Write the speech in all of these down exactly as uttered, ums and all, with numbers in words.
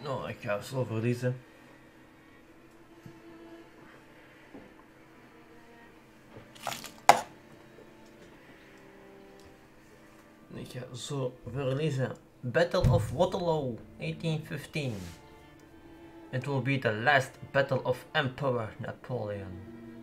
Nou, ik ga zo verliezen. Ik ga zo verliezen. Battle of Waterloo, eighteen fifteen. It will be the last battle of Emperor Napoleon.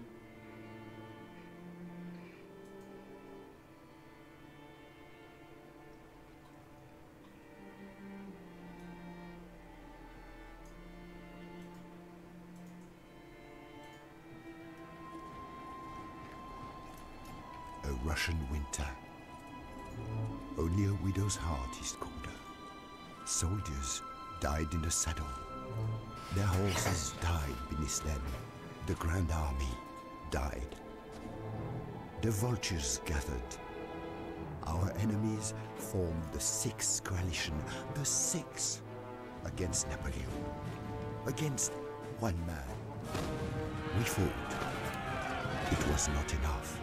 A Russian winter. Only a widow's heart is colder. Soldiers died in the saddle. Their horses died beneath them. The Grand Army died. The vultures gathered. Our enemies formed the Sixth Coalition, the Six, against Napoleon, against one man. We fought. It was not enough.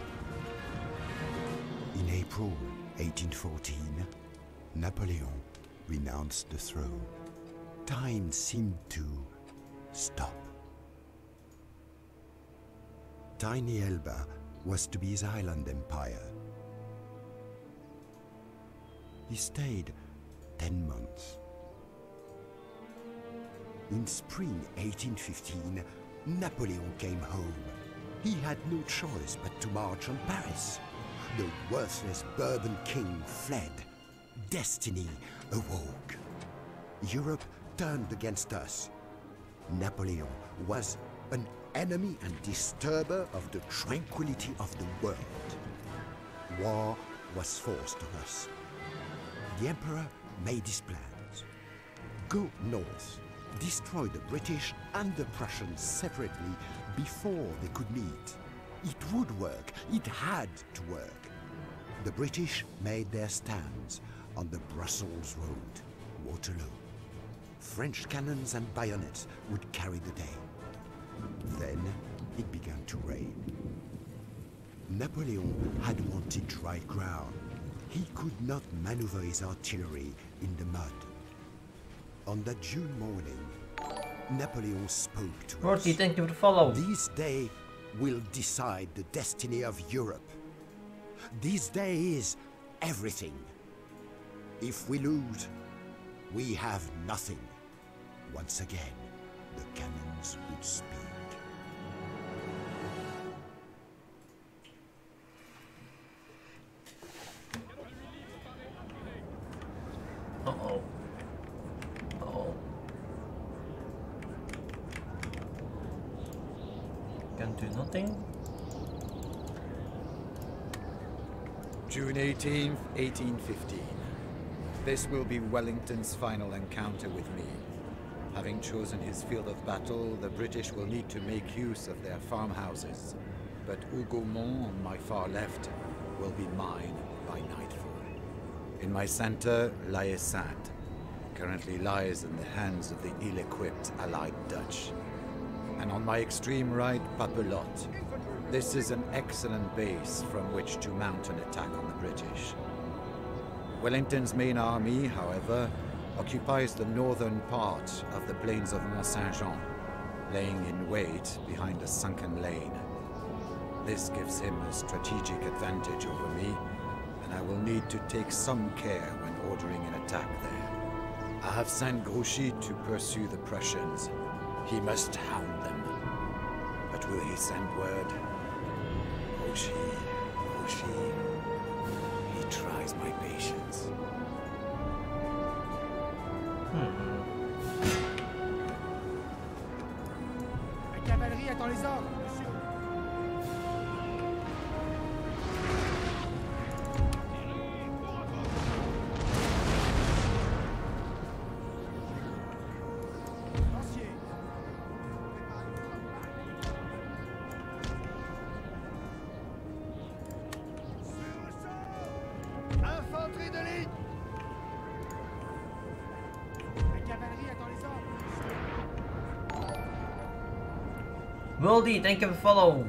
In April eighteen fourteen, Napoleon renounced the throne. Time seemed to stop. Tiny Elba was to be his island empire. He stayed ten months. In spring eighteen fifteen, Napoleon came home. He had no choice but to march on Paris. The worthless Bourbon king fled. Destiny awoke. Europe turned against us. Napoleon was an enemy and disturber of the tranquility of the world. War was forced on us. The Emperor made his plans. Go north, destroy the British and the Prussians separately before they could meet. It would work. It had to work. The British made their stands on the Brussels road, Waterloo. French cannons and bayonets would carry the day. Then it began to rain. Napoleon had wanted dry ground. He could not maneuver his artillery in the mud. On that June morning, Napoleon spoke to Morty, us. thank you for the follow. This day will decide the destiny of Europe. This day is everything. If we lose, we have nothing. Once again, the cannons would speak. Uh-oh. Uh-oh. Can do nothing. June eighteenth, eighteen fifteen. This will be Wellington's final encounter with me. Having chosen his field of battle, the British will need to make use of their farmhouses. But Hougomont on my far left will be mine by nightfall. In my center, La Haye Sainte currently lies in the hands of the ill-equipped Allied Dutch. And on my extreme right, Papelotte. This is an excellent base from which to mount an attack on the British. Wellington's main army, however, occupies the northern part of the plains of Mont-Saint-Jean, laying in wait behind a sunken lane. This gives him a strategic advantage over me, and I will need to take some care when ordering an attack there. I have sent Grouchy to pursue the Prussians. He must hound them. But will he send word? Grouchy, Grouchy, he tries my patience. La cavalerie attend les ordres, monsieur. Lancier. Infanterie de ligne. La cavalerie attend les ordres. Wildy, thank you for the follow.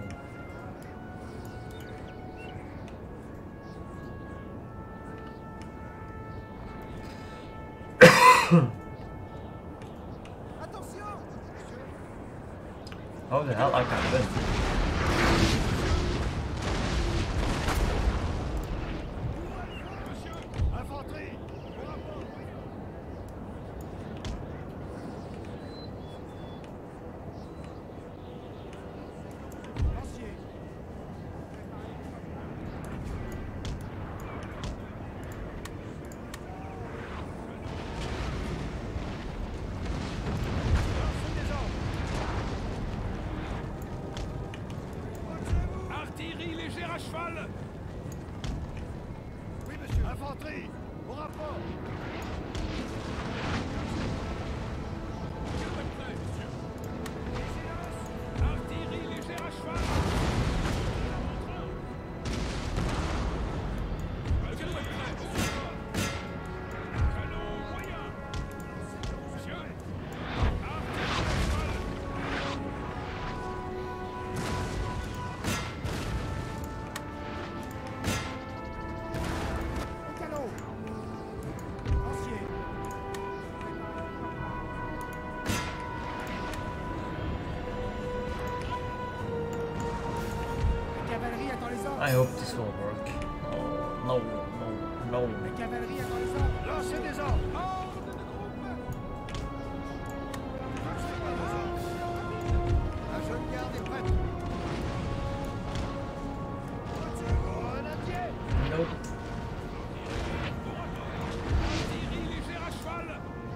How the hell I can win? Infanterie, au rapport. Lancier. Lancez des ordres. Artillerie légère à cheval. Oui, monsieur. Infanterie, au rapport. Artillerie légère à cheval. Canon moyen. Monsieur. Artillerie à cheval. Au galop. Lancier. La cavalerie attend les ordres. I hope this will work. Oh, no, no, no. La cavalerie attend les ordres. Lancez des ordres. Ordre de groupe. La jeune garde est prête. Grenadier. Nope. Artillerie légère à cheval.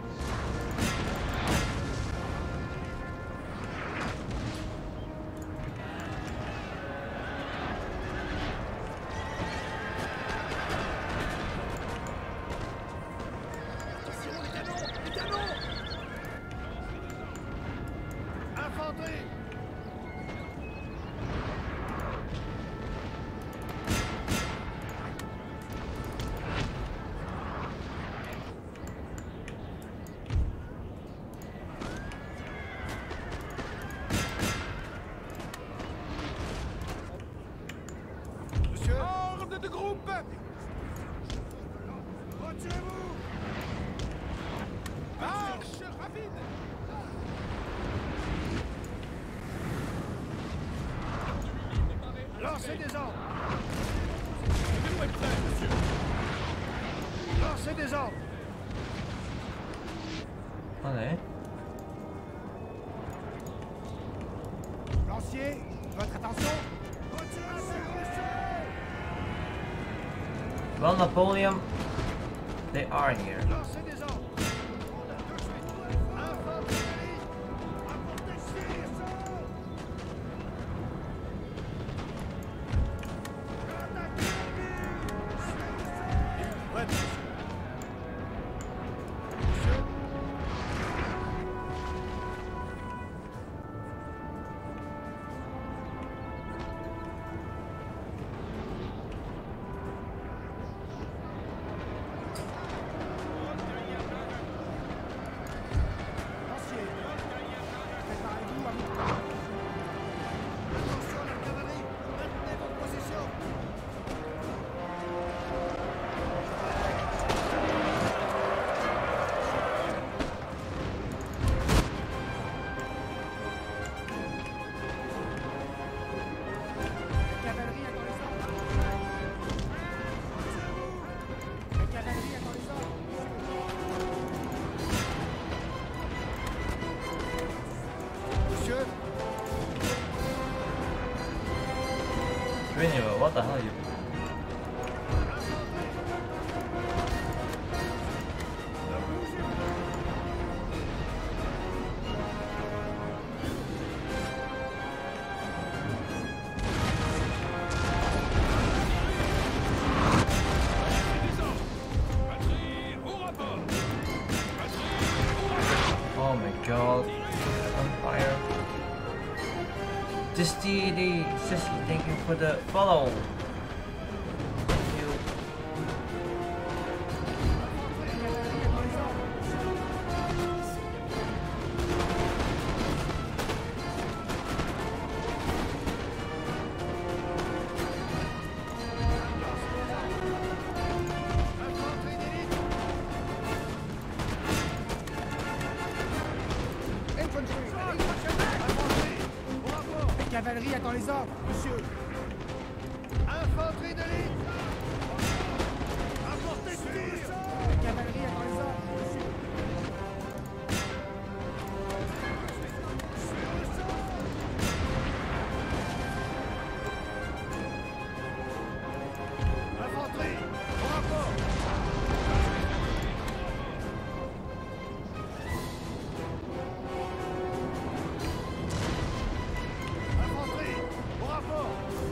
Infanterie. Monsieur. Ordre de groupe. Retirez-vous. Marche rapide. Lancez des ordres. Vous êtes prêt, monsieur. Lancez des ordres. Allez. Lancier, votre attention. Well, Napoleon, they are here. Lancez des ordres. Tout de suite. Infanterie. Apportez tir. Prête. Monsieur. Lancier. Préparez-vous à monter. Attention la cavalerie. Maintenez votre position. La cavalerie attend les ordres. La cavalerie attend les ordres. Monsieur. Anyway, what the hell you? Batterie au rapport. Batterie au rapport. Oh my god. On fire. Just the, the Sissy, thank you for the follow. Thank you. Infanterie d'élite. Infantry. Infanterie. Au cavalerie attend les ordres, monsieur. Infanterie de l'île. Apportez tout le sang. La cavalerie attend les ordres, monsieur. Infanterie, au rapport. Infanterie, au rapport.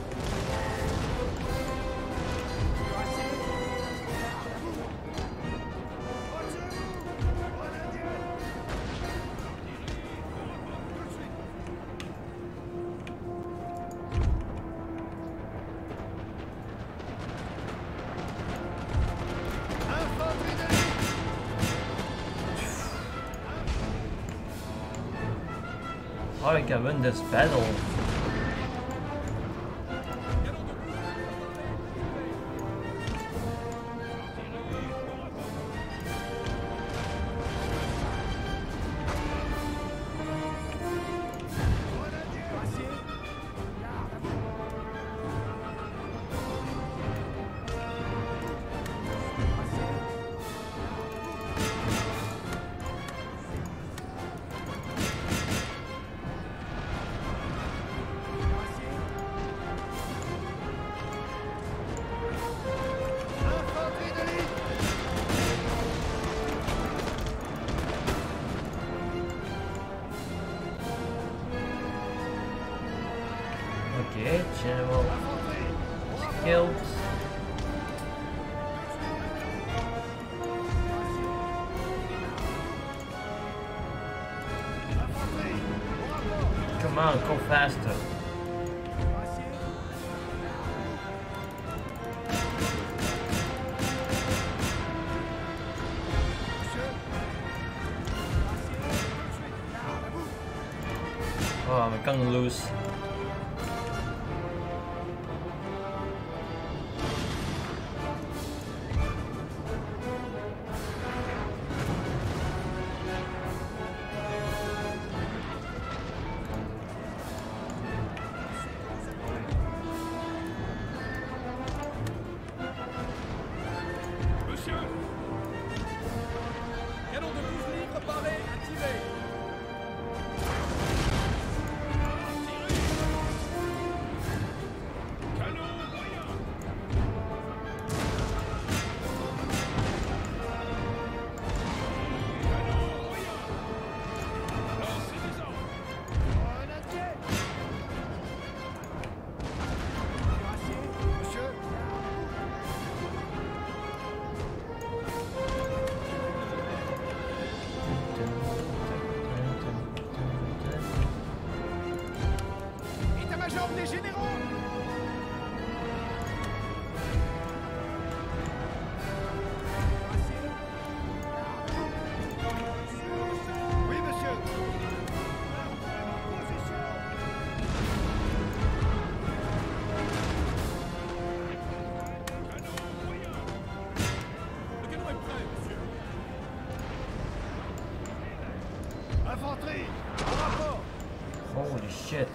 How I can win this battle? Okay, general killed. Come on, go faster. Oh, I'm gonna lose. Monsieur! Canon de douze livres paré, activé! Canon moyen! Canon moyen! Lancez des ordres! Monsieur. État-major des généraux. Oui, monsieur. Canon moyen! Le canon est prêt, monsieur! Infanterie, en rapport. Holy shit.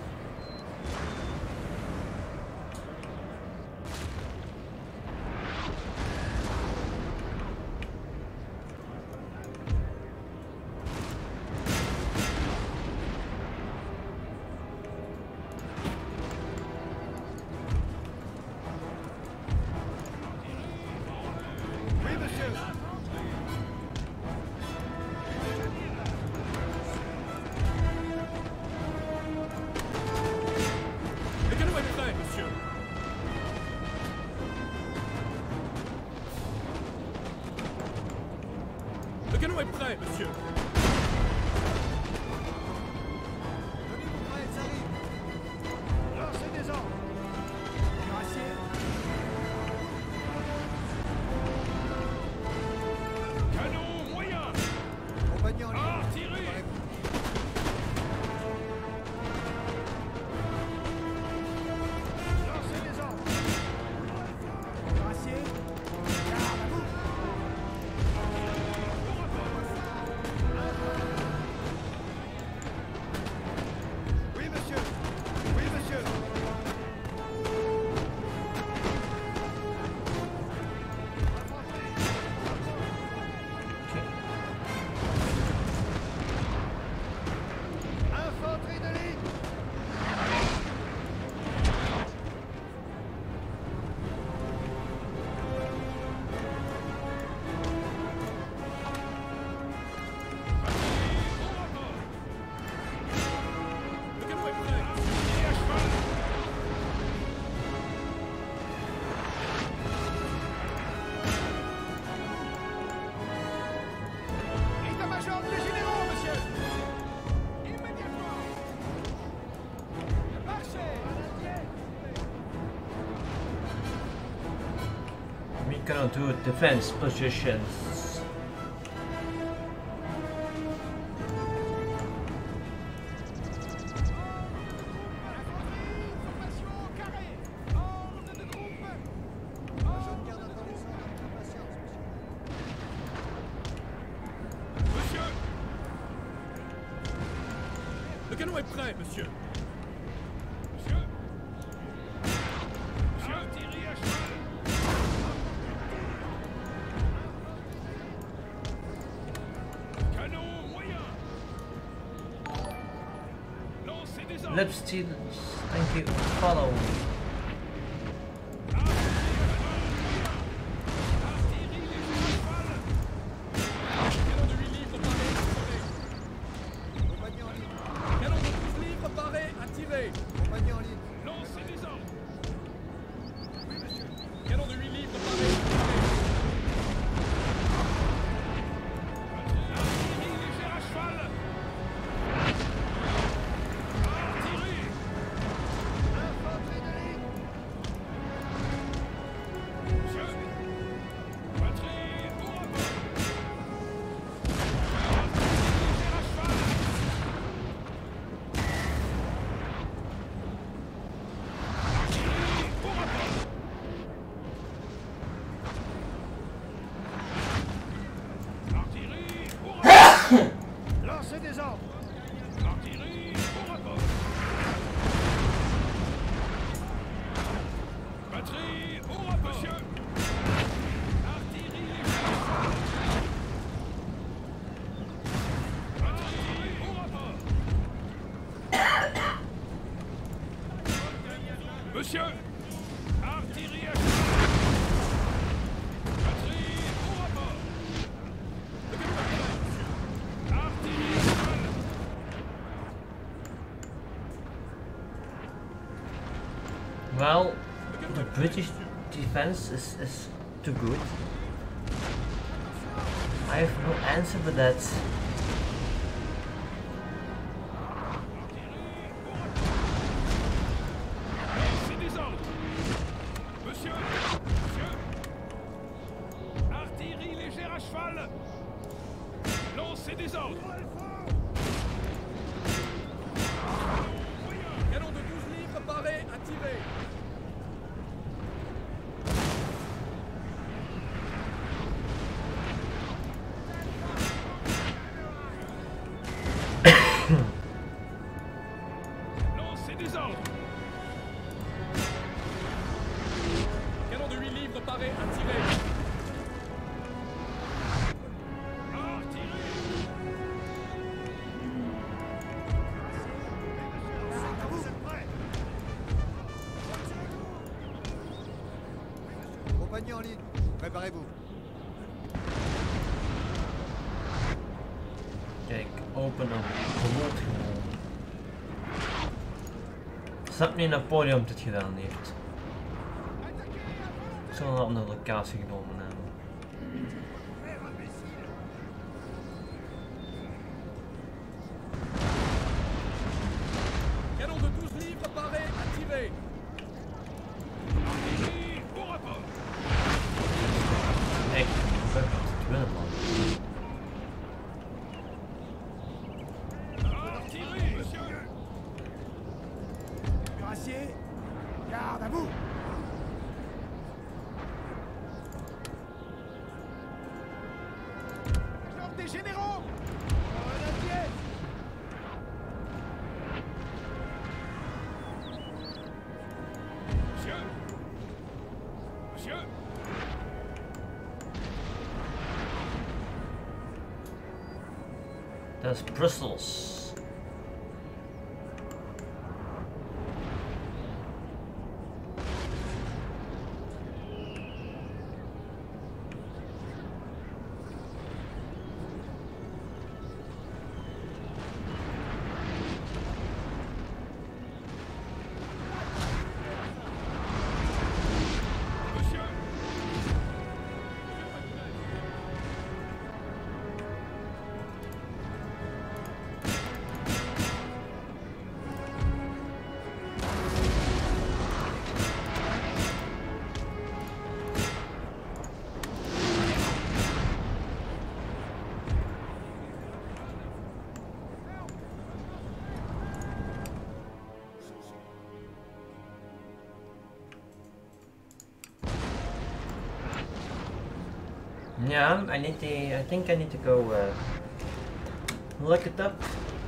Oui, monsieur. Le canon est prêt, monsieur! Le canon est prêt, monsieur! Lancez des ordres. Cuirassier. Canon moyen! Compagnie en ligne. Artillerie! Lancez des ordres. Cuirassier. Garde à vous. cannot do defense positions. Monsieur! Le canon est prêt, monsieur. Monsieur! Monsieur! Artillerie à cheval! Canon moyen! Lancez des armes! Lip steel, thank you. Follow. Canon de huit livres paré à tirer! Compagnie en ligne. Lancez des ordres! Oui, monsieur. Canon de huit livres paré à tirer! Artillerie légère à cheval! Artillerie! Infanterie de ligne. Monsieur! Batterie au rapport! Artillerie légère à cheval! Artillerie au rapport! Artillerie au rapport! Lancez des ordres. Artillerie au rapport! Batterie au rapport! Monsieur! Artillerie légère à cheval! Batterie au rapport! Monsieur! Artillerie à cheval! Batterie au rapport! Le canon est prêt, monsieur. Artillerie à cheval! Well, the British defense is, is too good. I have no answer for that. Lancez des ordres! Monsieur! Monsieur! Artillerie légère à cheval! Lancez des ordres! Canon de douze livres paré à tirer! Lancez des ordres! Canon de huit livres paré à tirer! Artillerie! Vous êtes prêts? Compagnie en ligne. Préparez-vous. Kijk, open up. Vermoord gewoon. Snap niet Napoleon dit gedaan heeft. Ik zal een andere locatie genomen hebben. Canon de douze livres paré à tirer! Artillerie au rapport! Echt, ik ben het winnen man. Artillerie, monsieur! Cuirassiers, garde à vous. L'ordre des généraux. Grenadiers. Monsieur! Monsieur! Dat is Brussels. Monsieur! Yeah, I need to. I think I need to go uh, look it up.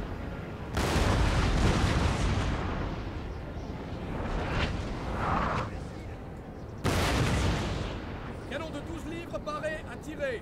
Canon de douze livres paré à tirer.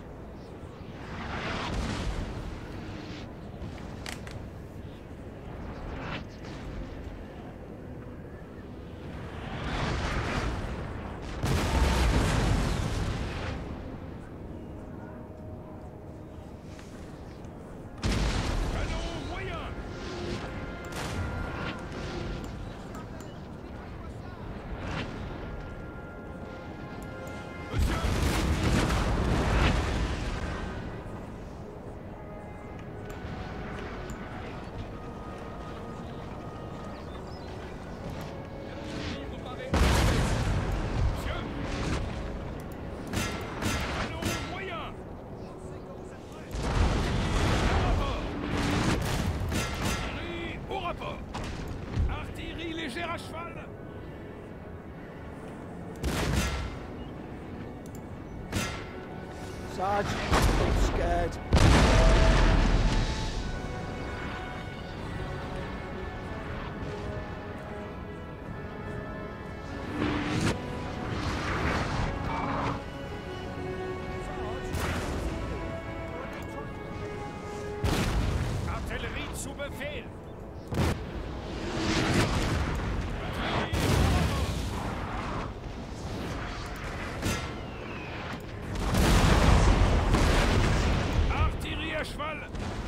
Sarge, I'm scared. Artillerie zu Befehl. Artillerie à cheval.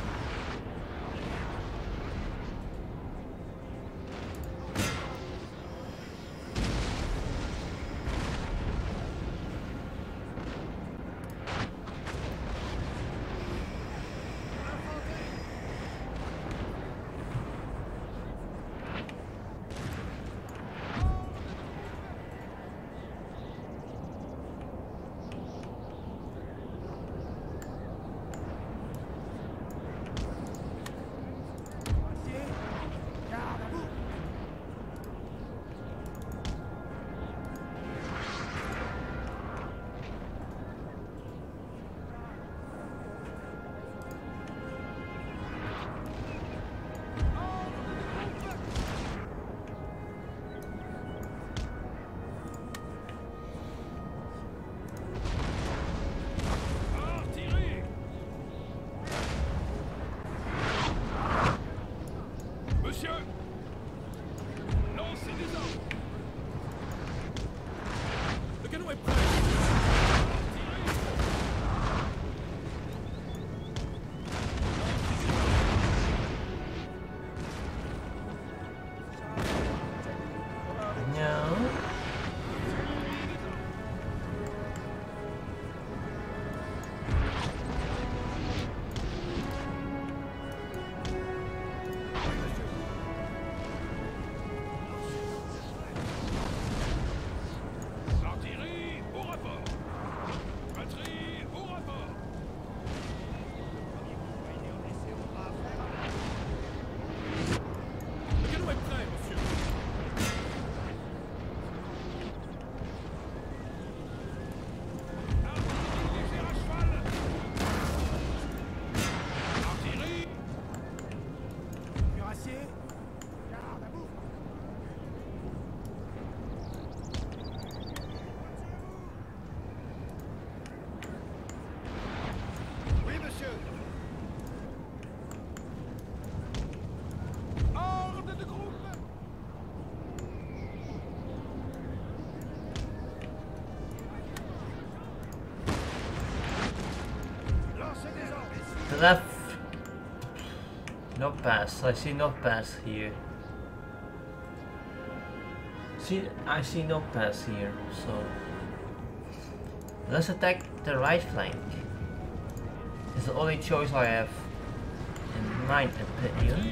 Left. No pass. I see no pass here. See, I see no pass here. So let's attack the right flank. It's the only choice I have in my opinion.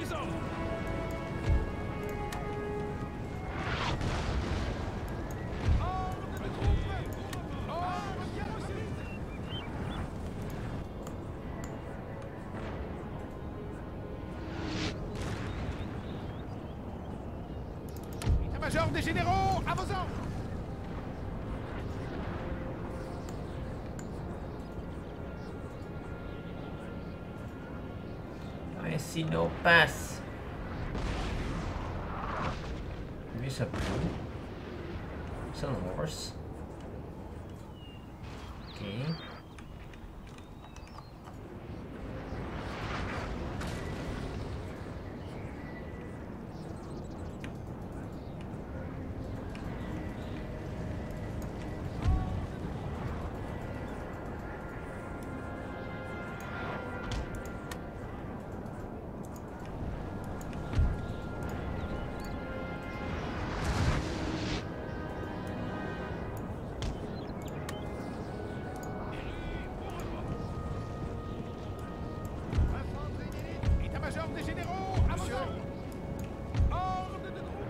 vos ordres. Major des généraux, à vos ordres. I see no pass. Maybe it's a blue. It's a horse. Okay. État-major des généraux, à vos ordres. Ordre de groupe.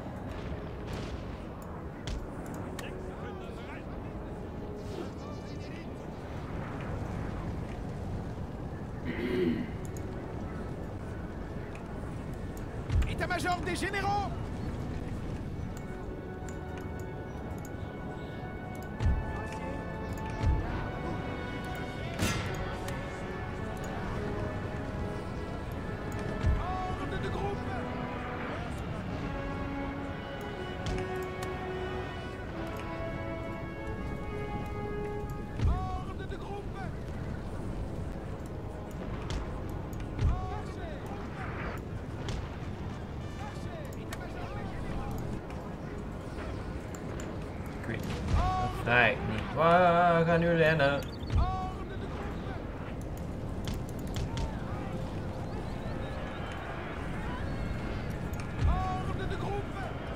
État-major des généraux. Ordre de groupe. Ordre de groupe. Great. Right. Waar gaan nu rennen? Ordre de groupe.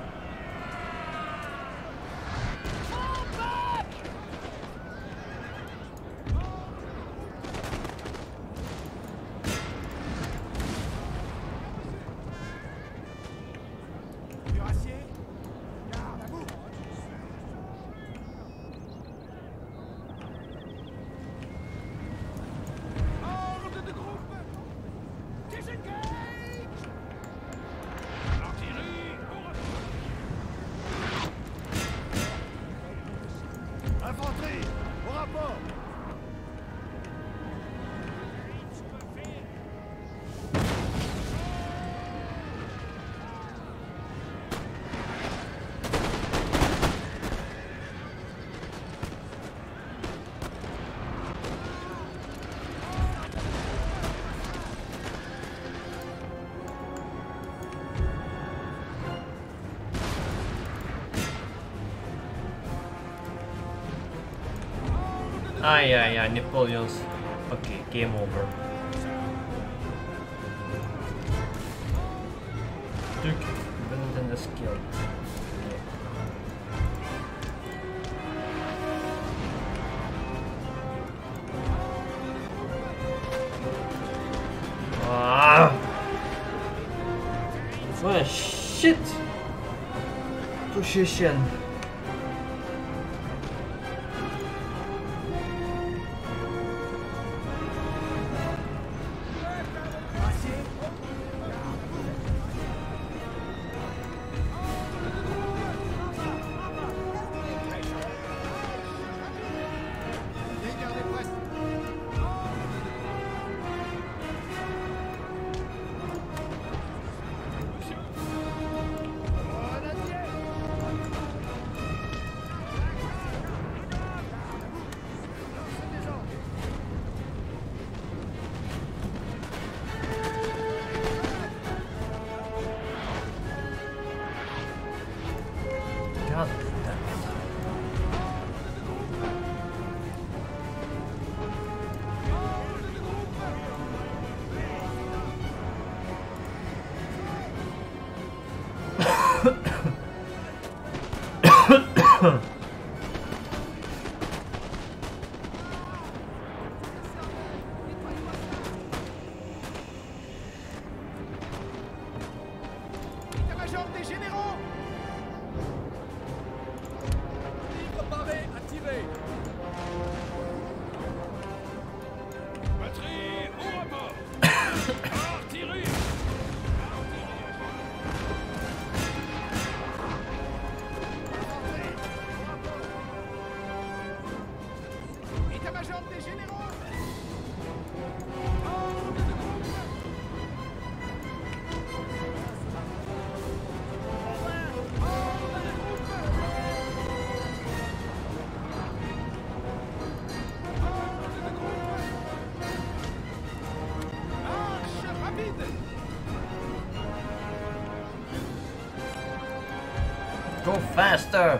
Cuirassier, garde à vous. Ordre de groupe. Disengage. Artillerie, au rapport. Infanterie, au rapport. Ah, yeah, yeah, Napoleon's. Okay, game over. Duke, better than the skill. Ah! What a shit position. Gardez prête. God damn it. État-major des généraux! Marche rapide! Go faster!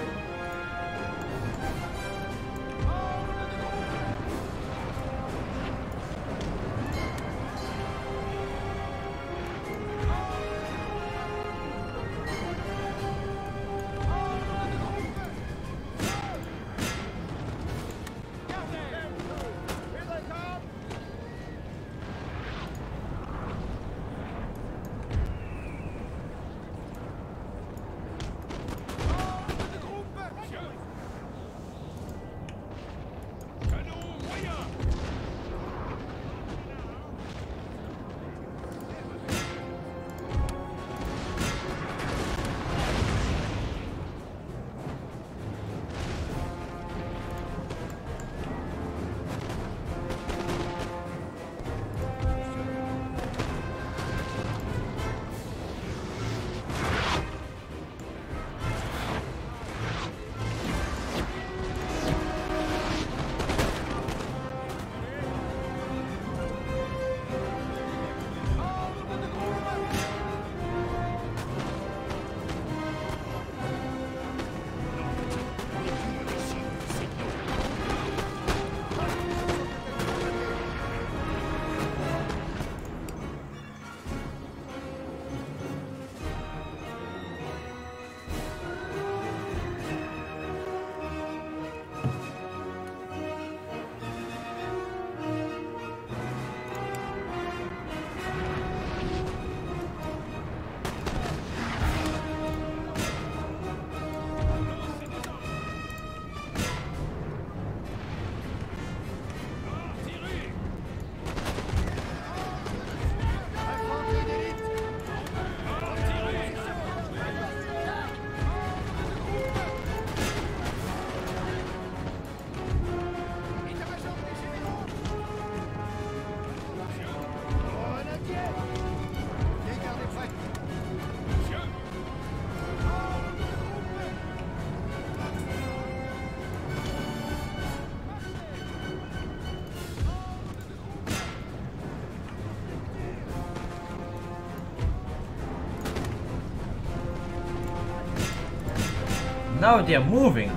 Now they're moving.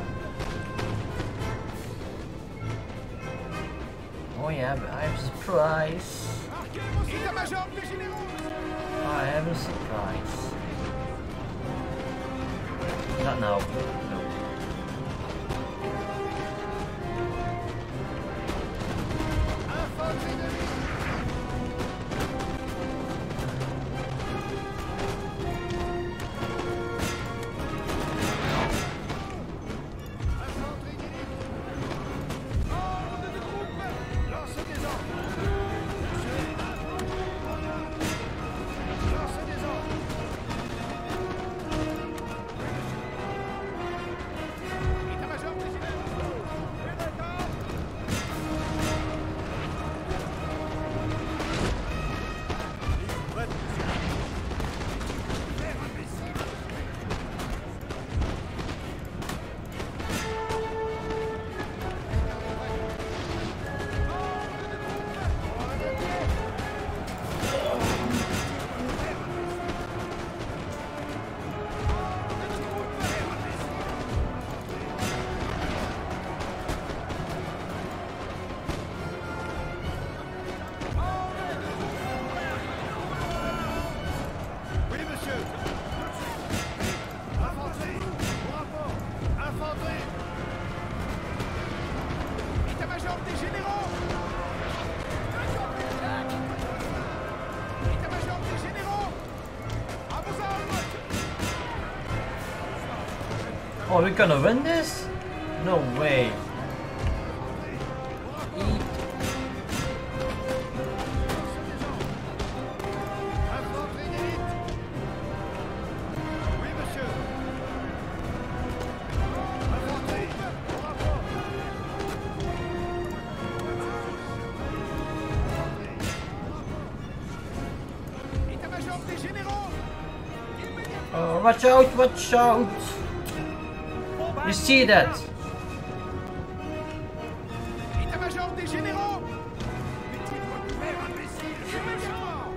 Oh yeah, but I have a surprise. État-major des généraux! I have a surprise. Not now. No. Infanterie de ligne! Infanterie d'élite! Ordre de groupe! Lancez des ordres! Lancez des ordres! État-major des généraux! Et d'accord! Oui, monsieur. Infanterie. Au rapport. Infanterie. État-major des généraux. État-major des généraux. À vos ordres. Oh, we're gonna win this? No way. Infanterie d'élite. Oui, monsieur. Infanterie. Au rapport. Oh, watch out, watch out! You see that? État-major des généraux! Immédiatement!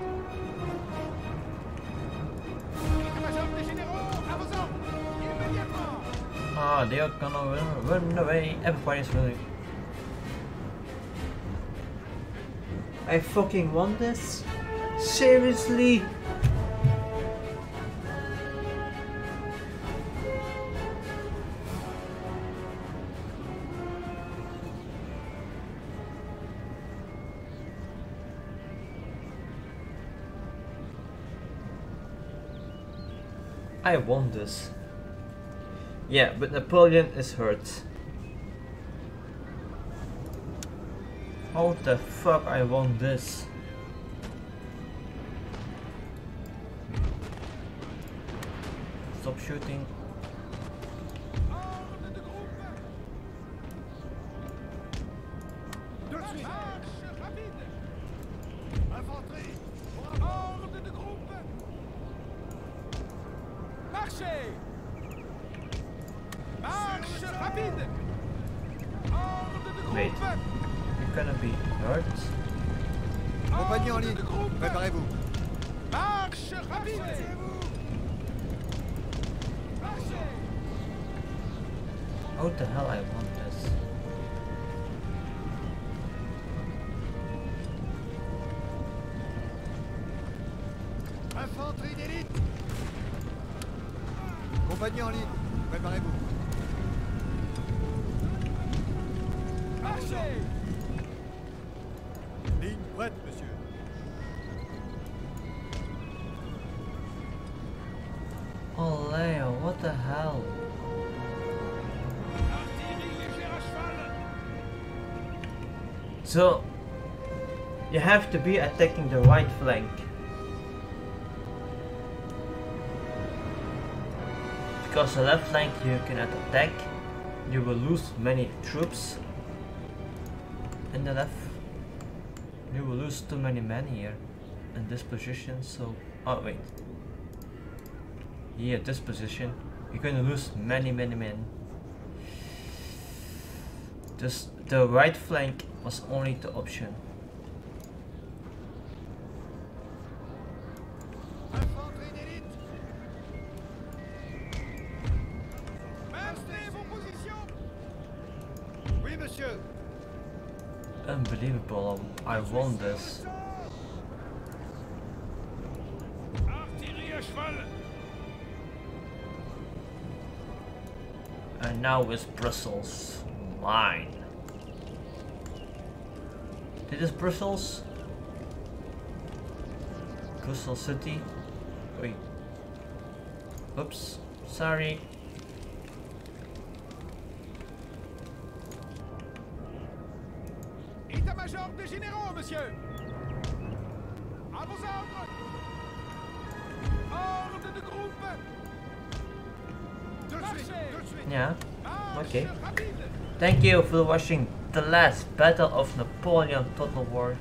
État-major des généraux, à vos ordres! Immédiatement! Ah, they are gonna run, run away. Everybody's running. I fucking want this? Seriously? I want this. Yeah, but Napoleon is hurt. How the fuck I want this? Stop shooting. Ordre de groupe! Tout de suite! Marche rapide! Infanterie! Ordre de groupe! Marchez! Marche rapide! Ordre de groupe! Wait. You're gonna be hurt? Compagnie en Ordre ligne, de groupe! préparez-vous. Marche rapide! Marchez! How the hell I want this? Infanterie d'élite! Compagnie en ligne, préparez-vous. Marchez! Ligne prête, monsieur. Oh Leo, what the hell? Artillerie légère à cheval! So, you have to be attacking the right flank. Because the left flank you cannot attack, you will lose many troops. In the left, you will lose too many men here in this position. So, oh wait, here this position, you're going to lose many many men. This the right flank was only the option. Infanterie d'élite! Maintenez vos positions! Oui, monsieur! Unbelievable! I won this. Artillerie à cheval! And now is Brussels mine. This is Brussels. Brussels City. Wait. Oops. Sorry. État-major des généraux, monsieur! À vos ordres! Ordre de groupe! Tout de suite, tout de suite! Yeah. Marche Okay. rapide! Thank you for watching the last battle of Napoleon Total War.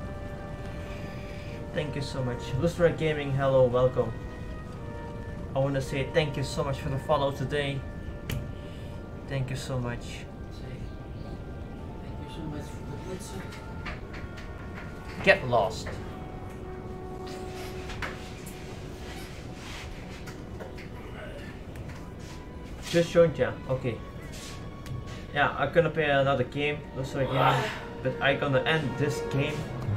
Thank you so much. ElkeGaming, hello, welcome. I want to say thank you so much for the follow today. Thank you so much. Thank you so much for the pizza. Get lost. Just joined, yeah. Okay. Yeah, I'm gonna play another game, ElkeGaming, but I'm gonna end this game.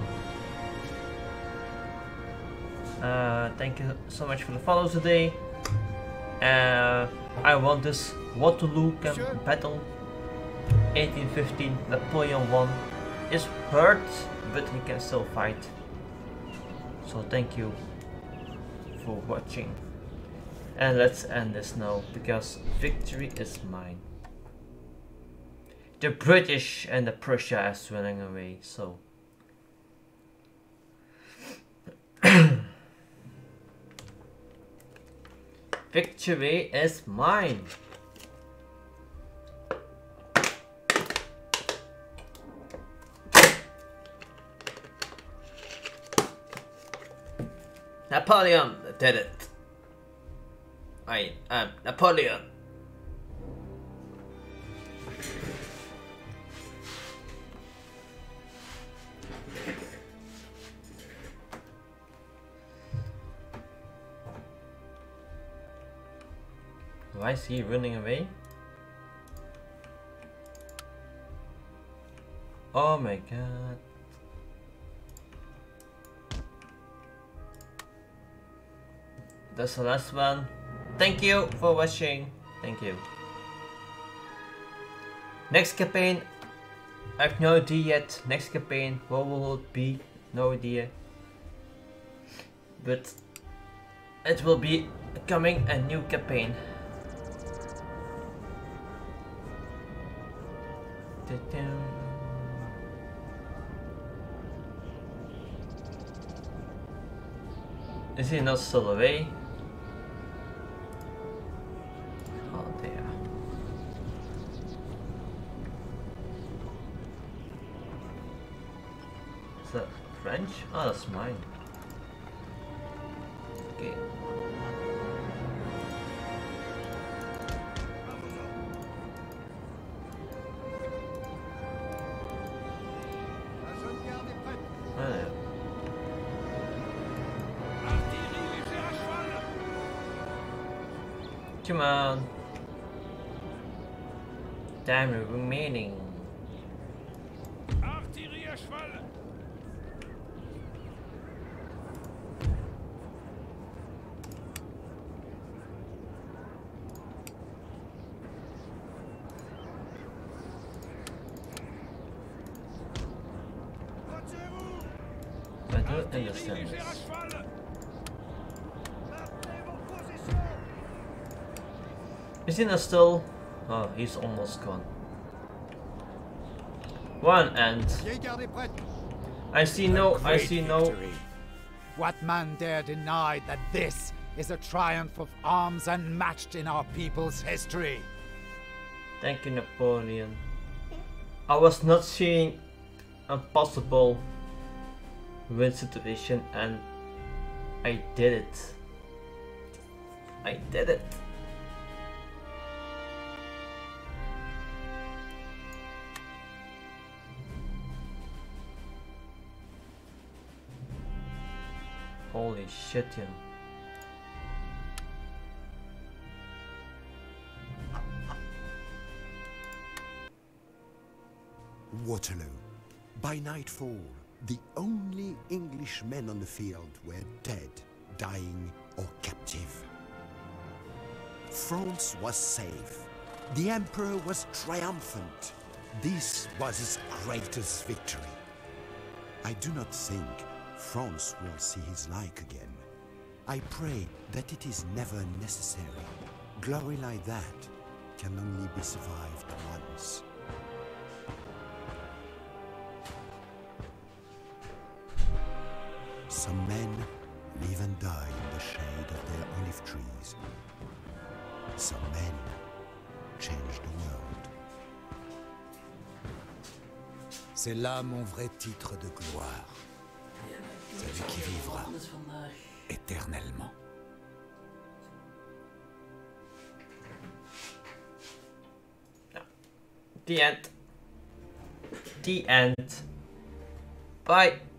Uh, thank you so much for the follow today. Uh, I won this Waterloo camp battle. eighteen fifteen, Napoleon won. Is hurt, but he can still fight. So thank you for watching. And let's end this now, because victory is mine. The British and the Prussia is running away, so. Victory is mine. Napoleon did it. I am Napoleon. Why is he running away? Oh my god. That's the last one. Thank you for watching. Thank you. Next campaign, I have no idea yet. Next campaign, what will it be? No idea. But it will be coming a new campaign. Is he not still away? Oh dear. Is that French? Oh, that's mine. Okay. La jeune garde est prête. Oh, yeah. Artillerie légère à cheval. Come on. Time remaining. Artillerie à cheval. Retirez-vous. I don't Artillerie understand légère à this. cheval. Maintenez vos positions. Is he not still? Oh, he's almost gone. One and Vieille garde est prête. I see no, I Great see no. victory. What man dare deny that this is a triumph of arms unmatched in our people's history? Thank you, Napoleon. I was not seeing a possible win situation and I did it. I did it. Holy shit, yeah. Waterloo. By nightfall, the only English men on the field were dead, dying, or captive. France was safe. The Emperor was triumphant. This was his greatest victory. I do not think France will see his like again. I pray that it is never necessary. Glory like that can only be survived once. Some men live and die in the shade of their olive trees. Some men change the world. C'est là mon vrai titre de gloire. Celui qui vivra Anders vandaag. éternellement. The end. The end. Bye.